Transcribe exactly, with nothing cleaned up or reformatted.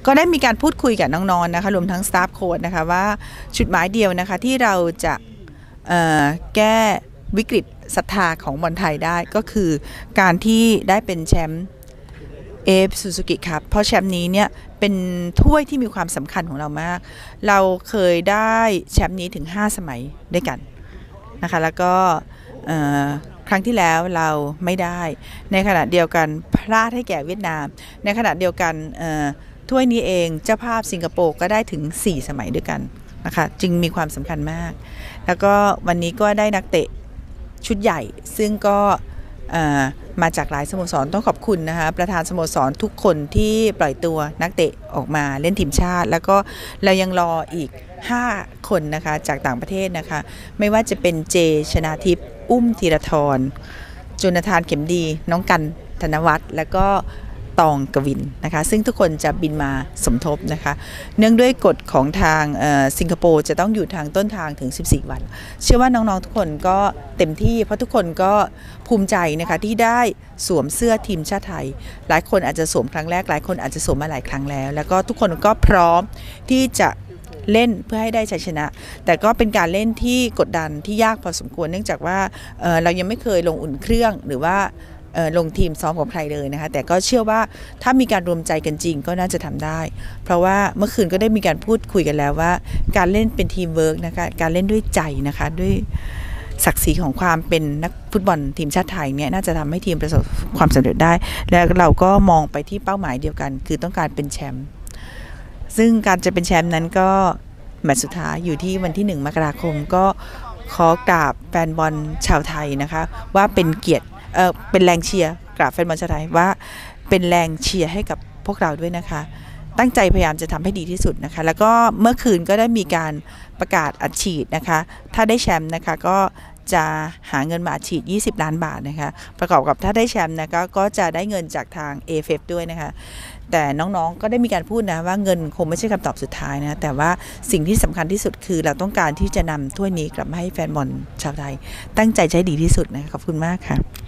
ก็ได้มีการพูดคุยกับน้องๆนะคะรวมทั้งสตาฟโค้ชนะคะว่าจุดหมายเดียวนะคะที่เราจะแก้วิกฤตศรัทธาของบอลไทยได้ก็คือการที่ได้เป็นแชมป์เอฟซูซูกิครับเพราะแชมป์นี้เนี่ยเป็นถ้วยที่มีความสำคัญของเรามากเราเคยได้แชมป์นี้ถึงห้าสมัยด้วยกันนะคะแล้วก็ครั้งที่แล้วเราไม่ได้ในขณะเดียวกันพลาดให้แก่เวียดนามในขณะเดียวกันถ้วยนี้เองเจ้าภาพสิงคโปร์ก็ได้ถึงสี่สมัยด้วยกันนะคะจึงมีความสำคัญมากแล้วก็วันนี้ก็ได้นักเตะชุดใหญ่ซึ่งก็มาจากหลายสโมสรต้องขอบคุณนะคะประธานสโมสรทุกคนที่ปล่อยตัวนักเตะออกมาเล่นทีมชาติแล้วก็เรายังรออีกห้าคนนะคะจากต่างประเทศนะคะไม่ว่าจะเป็นเจชนาทิพย์อุ้มธีรทรจุนธานเข็มดีน้องกันธนวัฒน์แล้วก็ตองกวินนะคะซึ่งทุกคนจะบินมาสมทบนะคะเนื่องด้วยกฎของทางสิงคโปร์จะต้องอยู่ทางต้นทางถึงสิบสี่วันเชื่อว่าน้องๆทุกคนก็เต็มที่เพราะทุกคนก็ภูมิใจนะคะที่ได้สวมเสื้อทีมชาติไทยหลายคนอาจจะสวมครั้งแรกหลายคนอาจจะสวมมาหลายครั้งแล้วแล้วก็ทุกคนก็พร้อมที่จะเล่นเพื่อให้ได้ชัยชนะแต่ก็เป็นการเล่นที่กดดันที่ยากพอสมควรเนื่องจากว่า เ, เรายังไม่เคยลงอุ่นเครื่องหรือว่าลงทีมซ้อมกับใครเลยนะคะแต่ก็เชื่อว่าถ้ามีการรวมใจกันจริงก็น่าจะทำได้เพราะว่าเมื่อคืนก็ได้มีการพูดคุยกันแล้วว่าการเล่นเป็นทีมเวิร์กนะคะการเล่นด้วยใจนะคะด้วยศักดิ์ศรีของความเป็นนักฟุตบอลทีมชาติไทยเนี่ยน่าจะทำให้ทีมประสบความสำเร็จได้แล้วเราก็มองไปที่เป้าหมายเดียวกันคือต้องการเป็นแชมป์ซึ่งการจะเป็นแชมป์นั้นก็แมตช์สุดท้ายอยู่ที่วันที่หนึ่งมกราคมก็ขอกราบแฟนบอลชาวไทยนะคะว่าเป็นเกียรติเอ่อเป็นแรงเชียร์กราบแฟนบอลชาวไทยว่าเป็นแรงเชียร์ให้กับพวกเราด้วยนะคะตั้งใจพยายามจะทำให้ดีที่สุดนะคะแล้วก็เมื่อคืนก็ได้มีการประกาศอัดฉีดนะคะถ้าได้แชมป์นะคะก็จะหาเงินมาอัดฉีดยี่สิบล้านบาทนะคะประกอบกับถ้าได้แชมป์นะคะก็จะได้เงินจากทาง เอ เอฟ เอฟ ด้วยนะคะแต่น้องๆก็ได้มีการพูดนะว่าเงินคงไม่ใช่คำตอบสุดท้ายนะแต่ว่าสิ่งที่สำคัญที่สุดคือเราต้องการที่จะนำถ้วยนี้กลับมาให้แฟนบอลชาวไทยตั้งใจใช้ดีที่สุดนะขอบคุณมากค่ะ